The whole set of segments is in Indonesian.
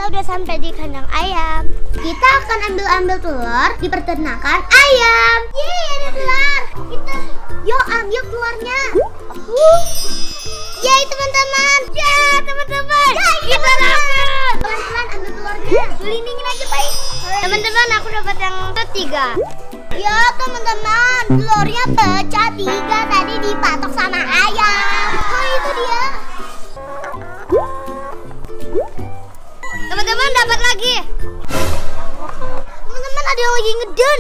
udah sampai di kandang ayam. Kita akan ambil telur di peternakan ayam. Yeay, ada telur. Yuk ambil telurnya. Yeay teman-teman. Ya teman-teman. Kita dapat. Pelan-pelan ambil telurnya. Selindingin aja baik. Teman-teman, aku dapat yang ketiga. Ya teman-teman, telurnya pecah 3 tadi dipatok sama ayam. Oh itu dia. Teman-teman dapat lagi. Teman-teman ada yang lagi ngeden.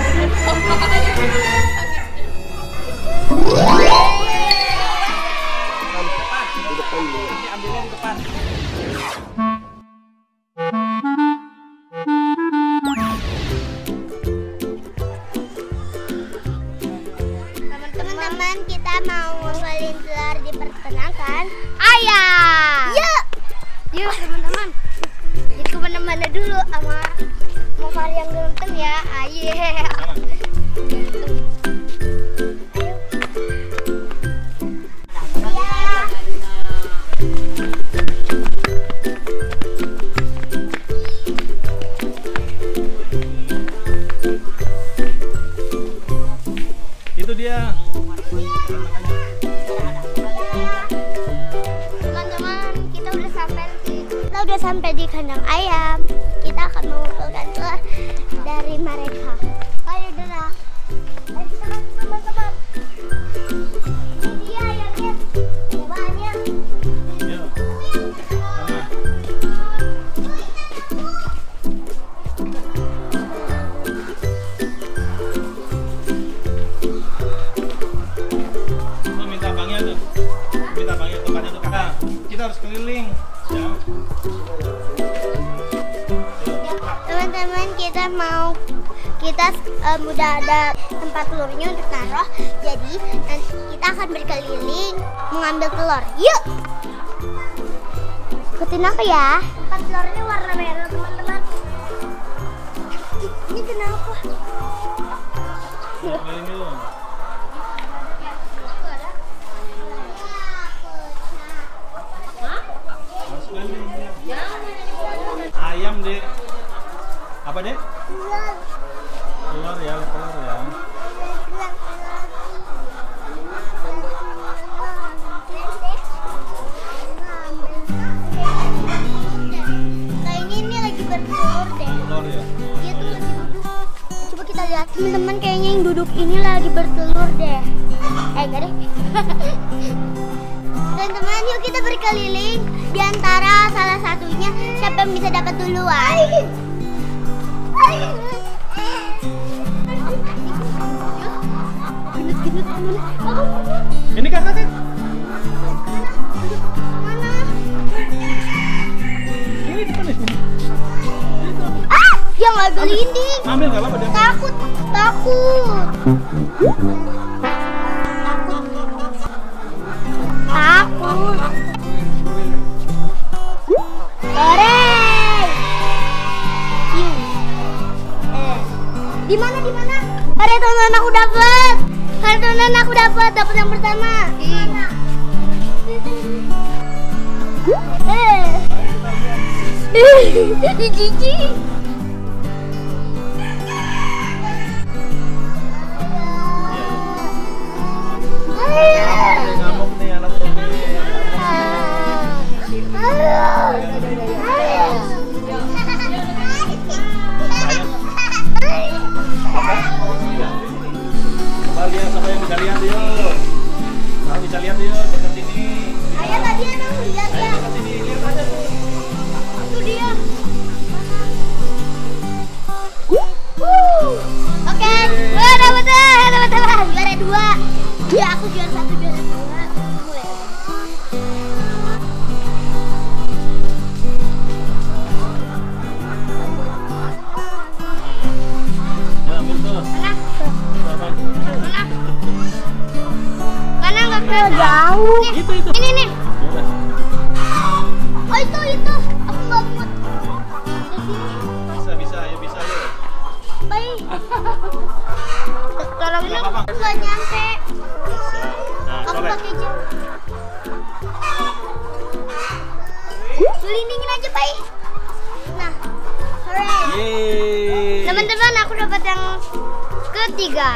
Ambilnya di depan. Teman-teman, kita mau ngumpulin telur di peternakan ayam. Yuk. Yuk teman-teman. Jadi kemana-mana dulu sama Fahri yang ganteng ya. Ayo. Itu dia. Teman-teman, kita udah sampai di kandang ayam. Kita akan mengumpulkan telur dari mereka. Ayo Dera. Ayo teman-teman. Ini dia ayamnya. Ada banyak. Yuk. Tuh minta abangnya tuh. Minta abangnya tempatnya tuh. Nah, kita harus keliling. Ya. Teman-teman, kita udah ada tempat telurnya untuk taruh. Jadi nanti kita akan berkeliling mengambil telur. Yuk. Ikutin aku ya. Tempat telurnya warna merah teman-teman. Ini kenapa? Keliling dulu. Harus keliling. Ayam deh. Apa deh? Telur ya, telur ya. Kayaknya ini lagi bertelur deh. Telur ya. Dia tuh lagi duduk. Coba kita lihat teman-teman, kayaknya yang duduk ini lagi bertelur deh. Enggak deh. Teman-teman, yuk kita berkeliling. Di antara salah satunya siapa yang bisa dapat duluan. Ini kakak kan? Mana? Ini depan nih. Ah, dia nggak gelinding. Ambil nggak apa-apa dia. Takut. Di mana? Ada teman aku dapat. Dapat yang pertama. Jijik. Ngamuk nih anak ini. Coba lihat siapa yang bisa lihat yuk. Kamu bisa lihat yuk dekat sini. Ayah tadi emang lihat Ayo ya. dekat sini, lihat aja tuh. Itu dia. Oke, gue dapat teman-teman. Juara 2. Ya aku juara 1, juara 2. Ya ambil tuh. Mana nggak kelihatan jauh. Itu. Ini nih. Yaudah. Oh itu. Aku nggak muat. Bisa, ayo bisa yuk. Baik. Kalau ini Nggak apa-apa. aku nggak nyampe. Nah, Aku colek. pakai jam. Selindingin aja, Pai. Yeay. Teman-teman, aku dapat yang ketiga.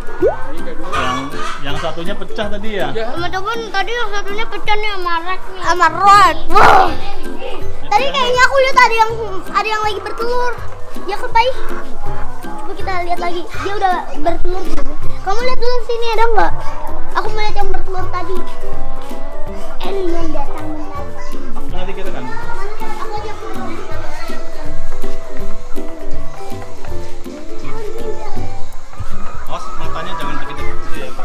Yang satunya pecah tadi ya? Teman-teman, tadi yang satunya pecah nih sama Rek nih. Sama Rod. Wow. Tadi kayaknya aku lihat ada yang lagi bertelur. Ya kan, Pai? Coba kita lihat lagi. Dia udah bertelur. Kamu lihat dulu sini ada nggak? Aku melihat yang bertelur tadi. Alien datang lagi. Nanti kita kan. Aku aja pulang. Awas matanya jangan deket-deket gitu ya.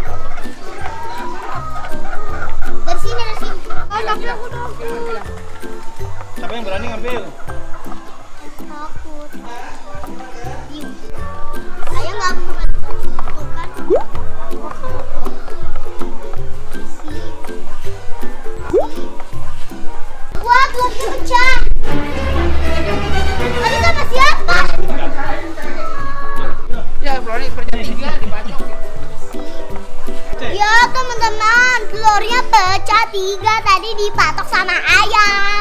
Dari sini. Oh, tapi aku tahu. Siapa yang berani ngambil? Takut. Saya nggak bukan tuh kan. Wah, telurnya pecah. Tadi sama siapa? Ya, Flori kerja 3 dibacok. Ya teman-teman, telurnya pecah 3 tadi dipatok sama ayam.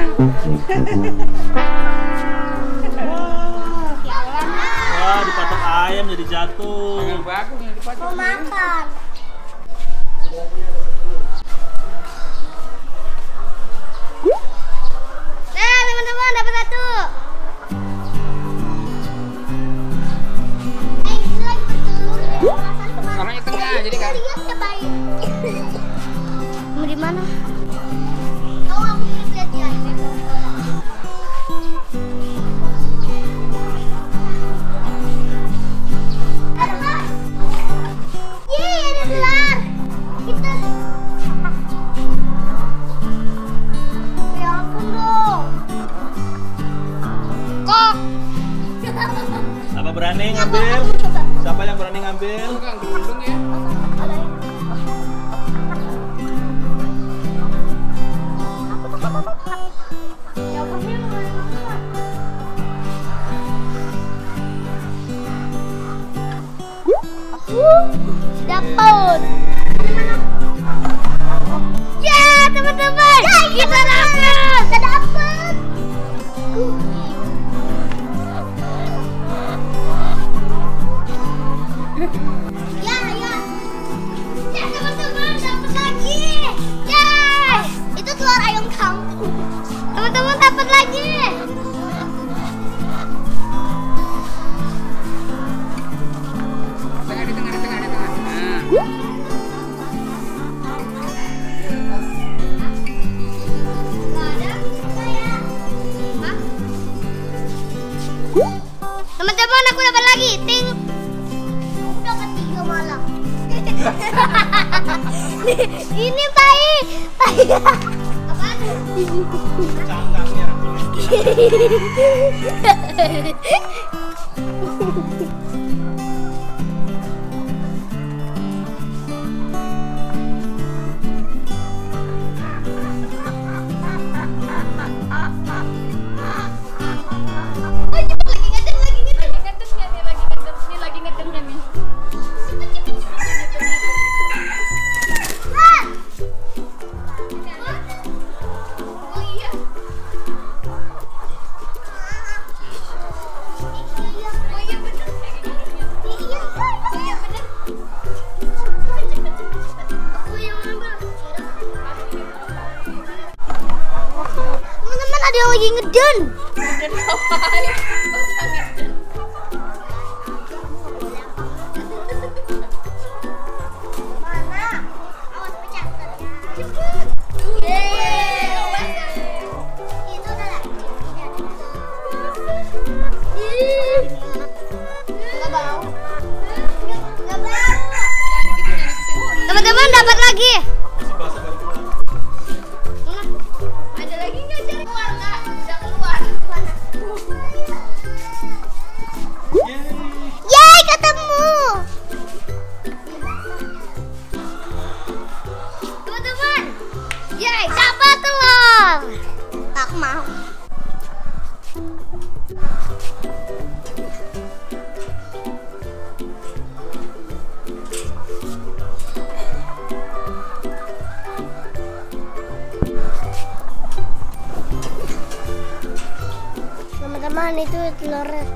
Wah, dipatok ayam jadi jatuh. Jangan bagus yang dibacok. Mau makan. Nah teman-teman, dapat satu. Ini lagi bertelur. Kalau yang tengah jadi kan. Lihat ya baik. Mau di mana? Tahu aku lihat ya. Yeay, ada gelar. Kita. Ya ampun dong. Kok? Siapa berani ngambil? Siapa yang berani ngambil? Bukan gelundung ya. Dapat. Ya teman-teman, kita dapat. Kita dapat. Ya. Ya teman-teman, dapat lagi. Yes. Itu telur ayam kampung. Teman-teman dapat lagi. Tengah di tengah. Nah. Teman-teman, aku dapat lagi. Ting. Aku dapat 3 malam. Ini Pai. Apaan? Cangkangnya. Lagi ngedemnya nih. Oh iya. Teman-teman, ada yang lagi ngeden. Mana? Awas pecah. Cepet. Itu udah. Enggak bau. Enggak bau. Teman-teman dapat lagi. Masih basah baru keluar. Ada lagi nggak? Keluar nggak? Udah keluar. Teman-teman, itu telurnya.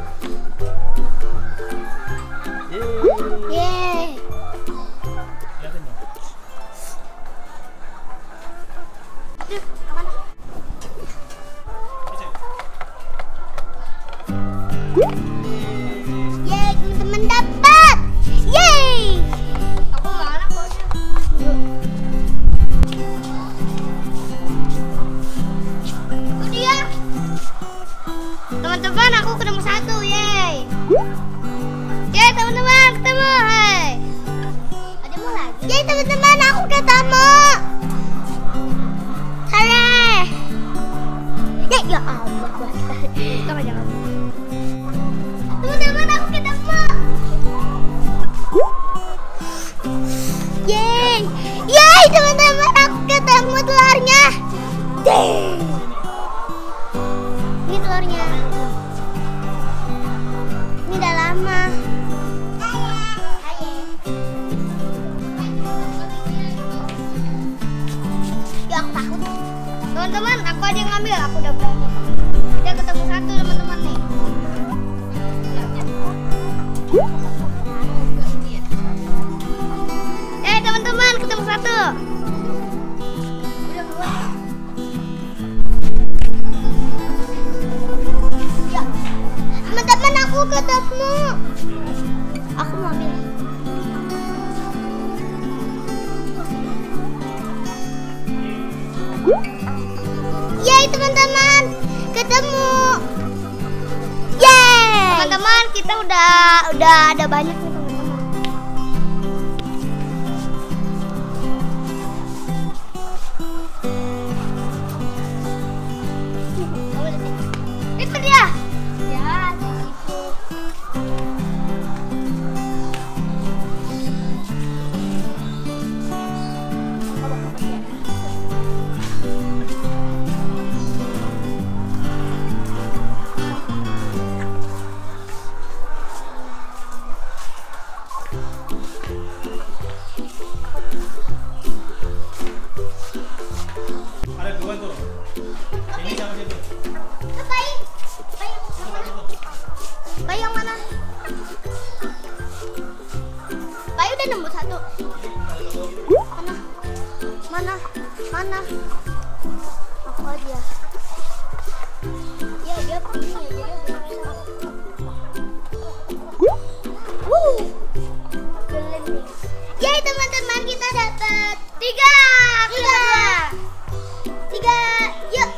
Yeay. Lihatin dong. Yeay, teman-teman dapat. Yeay. Aku nggak enak baunya. Itu dia. Teman-teman, aku ketemu satu. Yeay. Yeay, teman-teman, ketemu. Hai. Ada mau lagi? Yeay, teman-teman, aku ketemu. Hore. Yeay, ya Allah. Jangan, jangan. Teman-teman, aku ketemu. Yeay. Yeay, teman-teman, aku ketemu telurnya. Yeay. Ini telurnya. Ini udah lama. Ya, aku takut. Teman-teman, aku aja yang ngambil. Aku udah berani. Kita ketemu satu, teman-teman nih. Teman-teman, ketemu satu. Udah keluar. Ya. Teman-teman, aku ketemu. Aku mau ambil. Yeay, teman-teman, ketemu. Yeay. Teman-teman, kita udah ada banyak nih, teman-teman. Itu dia. Ya, itu. Ada dua tuh. Ini sama situ. Bayi. Bayi yang mana? Bayi udah nemu satu. Mana? Aku aja. Ya, dia begini aja. Yeay, teman-teman, kita dapat 3. Yuk.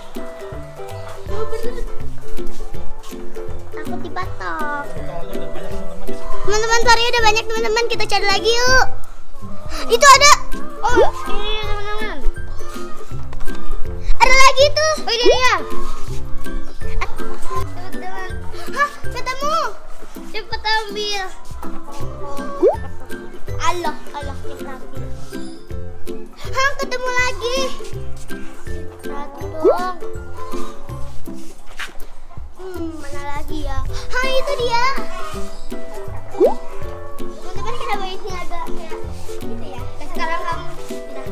Aku dipatok. Soalnya udah banyak teman-teman di sini. Teman-teman, varinya udah banyak, teman-teman. Kita cari lagi yuk. Itu ada. Oh, ini teman-teman. Ada lagi tuh. Oh, ini dia. Teman-teman. Hah, ketemu. Cepet ambil. Allah, kita ambil. Hah, ketemu lagi. Satu dong. Mana lagi ya? Hah, itu dia. Teman-teman, kenapa ini agak kayak gitu ya? Sekarang kamu udah.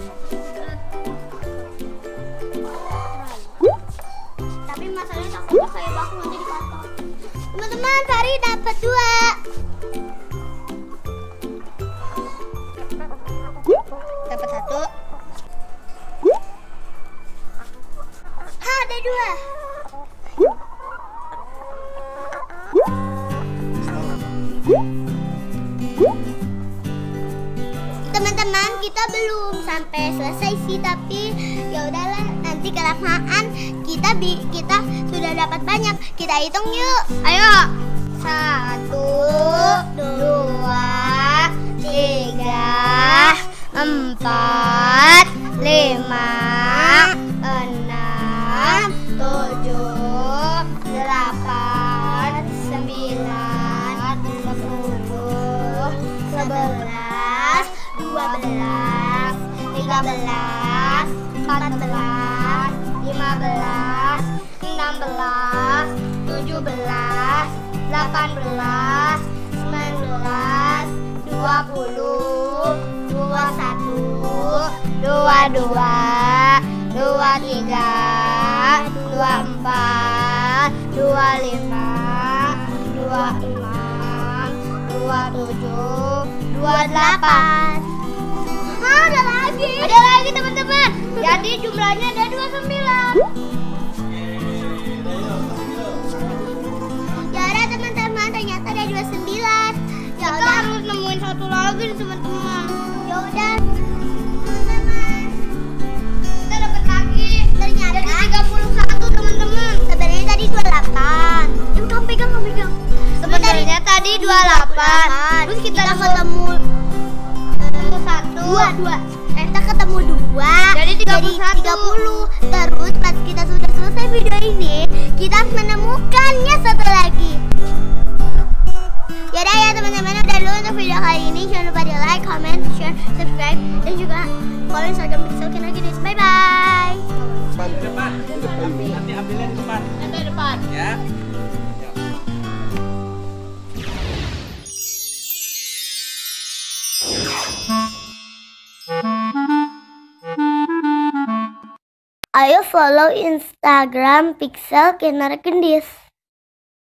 Tapi masalahnya takut pas saya baku nanti dipotong. Teman-teman, Fari dapat 2. Dapat 1. Hah, ada 2. Teman-teman, kita belum sampai selesai sih, tapi ya udahlah, nanti kelamaan kita sudah dapat banyak. Kita hitung yuk. Ayo. 1, 2, 3, 4, 5, 6, 7, 8, 9, 10, 11, 12, 13, 14, 15, 16, 17, 18, 19, 20, 21, 22, 23, 24, 25, 27, 28. Ada lagi. Ada lagi teman-teman. Jadi jumlahnya ada 29. Ya udah teman-teman, ternyata ada 29. Ya udah harus nemuin satu lagi teman-teman. Ya udah teman-teman, kita dapat lagi. Ternyata jadi 31 teman-teman. Sebenarnya tadi 28. Yuk kamu pegang. Sebenarnya tadi 28. Terus kita ketemu dua. Kita ketemu 2. Jadi 30. Terus pas kita sudah selesai video ini, kita menemukannya satu lagi. Yaudah ya teman-teman, udah dulu untuk video kali ini. Jangan lupa di like, comment, share, subscribe, dan juga follow Instagram Pixel Kinergenis. Bye bye. Di depan. Nanti ambilnya di depan. Nanti depan. Ya. Ayo follow Instagram Pixel Kinergenis.